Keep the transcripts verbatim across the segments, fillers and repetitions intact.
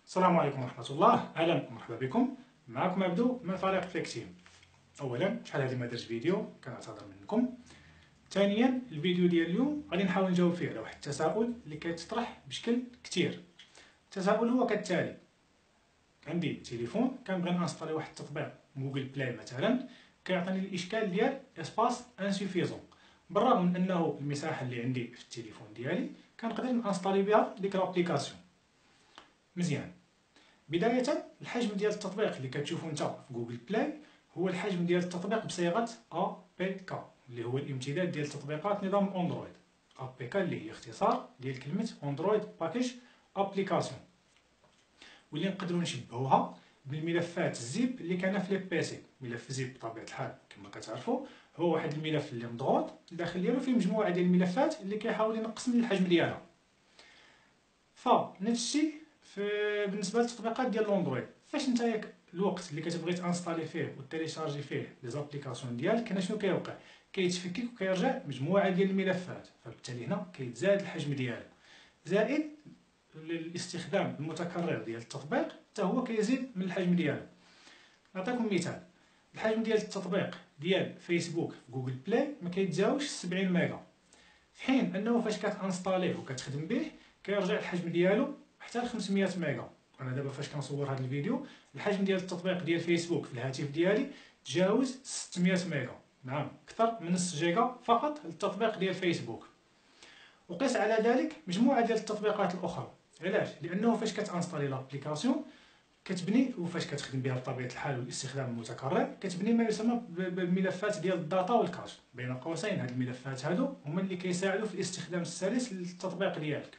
السلام عليكم ورحمة الله، أهلا ومرحبا بكم. معكم عبدو من فريق فليكتيم. أولا شحال هادي ما درتش فيديو، كنعتذر منكم. ثانيا الفيديو ديال اليوم غادي نحاول نجاوب فيه على واحد التساؤل اللي كيتطرح بشكل كتير. التساؤل هو كالتالي: عندي تليفون كنبغي نانستالي واحد التطبيق جوجل بلاي مثلا، كيعطيني الاشكال ديال اسباس انسوفيزون، بالرغم من انه المساحه اللي عندي في التليفون ديالي كنقدر نانستالي بها ديك لابليكاسيون. مزيان، بداية الحجم ديال التطبيق اللي كتشوفو نتا في جوجل بلاي هو الحجم ديال التطبيق بصيغة إيه بي كي اللي هو الامتداد ديال تطبيقات نظام اندرويد. إيه بي كي اللي هي اختصار ديال كلمة اندرويد باكيج ابليكاسيون، واللي نقدروا نشبهوها بالملفات الزيب اللي كان في لي بيسي. ملف زيب بطبيعة الحال كما كتعرفوا هو واحد الملف اللي مضغوط الداخل ديالو فيه مجموعة ديال الملفات اللي كيحاول ينقص من الحجم ديالها. فنفس الشيء بالنسبه للتطبيقات ديال الاندرويد، فاش نتايا الوقت اللي كتبغي تانستالي فيه وتيليشارجي فيه لي زابليكاسيون ديالك، كان شنو كيوقع؟ كيتفكك وكيرجع مجموعه ديال الملفات، فبالتالي هنا كيتزاد الحجم ديالو، زائد الاستخدام المتكرر ديال التطبيق حتى هو كيزيد من الحجم ديالو. نعطيكم مثال: الحجم ديال التطبيق ديال فيسبوك في جوجل بلاي ما كيتجاوزش سبعين ميغا، في حين انه فاش كتانستاليه وكتخدم به كيرجع الحجم ديالو حتى ل خمسمية ميغا. انا دابا فاش كنصور هذا الفيديو الحجم ديال التطبيق ديال فيسبوك في الهاتف ديالي تجاوز ستمية ميغا، نعم اكثر من نص جيجا فقط للتطبيق ديال فيسبوك. وقيس على ذلك مجموعه ديال التطبيقات الاخرى. علاش؟ لانه فاش كتانستالي لابليكاسيون كتبني، وفاش كتخدم بها بطبيعه الحال والاستخدام المتكرر كتبني ما يسمى بالملفات ديال الداتا والكاش. بين قوسين هاد الملفات هادو هما اللي كيساعدوا في الاستخدام السلس للتطبيق ديالك.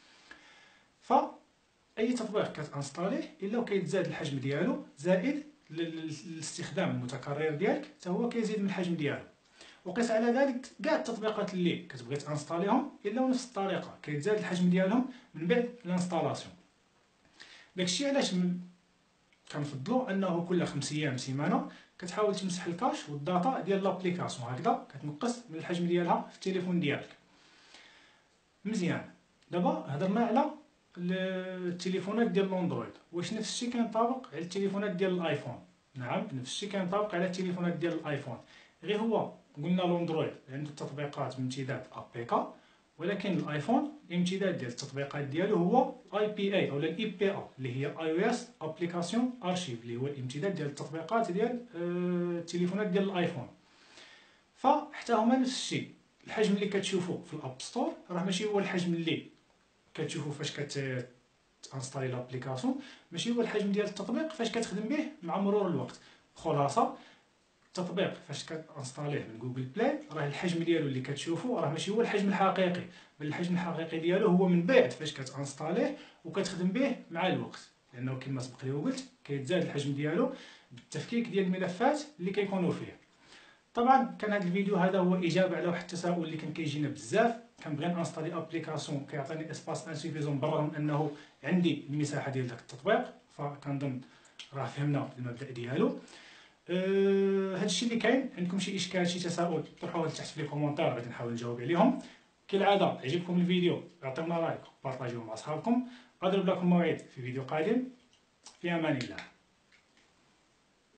ف اي تطبيق كتانستاليه الا وكيتزاد الحجم ديالو، زائد الاستخدام المتكرر ديالك حتى هو كيزيد من الحجم ديالو. وقيس على ذلك كاع التطبيقات اللي كتبغي تانستاليهم الا ونفس الطريقه كيتزاد الحجم ديالهم من بعد الانستالاسيون. داكشي علاش كنفضلوا انه كل خمس ايام سيمانه كتحاول تمسح الكاش والداتا ديال لابليكاسيون، هكذا كتنقص من الحجم ديالها في التليفون ديالك. مزيان، دابا هضرنا على التليفونات ديال الاندرويد، واش نفس الشيء كينطبق على التليفونات ديال الايفون؟ نعم نفس الشيء كينطبق على التليفونات ديال الايفون، غير هو قلنا الاندرويد عنده تطبيقات بامتداد إيه بي كي، ولكن الايفون الامتداد ديال التطبيقات ديالو هو اي بي اي او الاي بي اي اللي هي اي او اس ابليكاسيون ارشيف، اللي هو الامتداد ديال التطبيقات ديال التليفونات ديال الايفون. فحتى هما نفس الشيء، الحجم اللي كتشوفوه في الاب ستور راه ماشي هو الحجم اللي كتشوفو فاش كت انستالي لابليكاسيون، ماشي هو الحجم ديال التطبيق فاش كتخدم به مع مرور الوقت. خلاصه التطبيق فاش كتانستاليه من جوجل بلاي راه الحجم ديالو اللي كتشوفو راه ماشي هو الحجم الحقيقي، بل الحجم الحقيقي ديالو هو من بعد فاش كتانستاليه وكتخدم به مع الوقت، لانه كما سبق لي وقلت كيتزاد الحجم ديالو بالتفكيك ديال الملفات اللي كيكونوا فيه. طبعا كان هذا الفيديو هذا هو اجابه على واحد التساؤل اللي كان كيجينا بزاف: كنبغي نانستالي ابليكاسيون كيعطيني اسباس انسوفيزون بالرغم من انه عندي المساحه ديال داك التطبيق. فكنظن راه فهمنا المبدا ديالو. أه هذا الشيء اللي كاين. عندكم شي اشكال شي تساؤل طرحوه لتحت في لي كومونتير غادي نحاول نجاوب عليهم. كالعاده عجبكم الفيديو عطيونا لايك وبارطاجيوه مع اصحابكم. اضرب لكم موعد في فيديو قادم. في امان الله.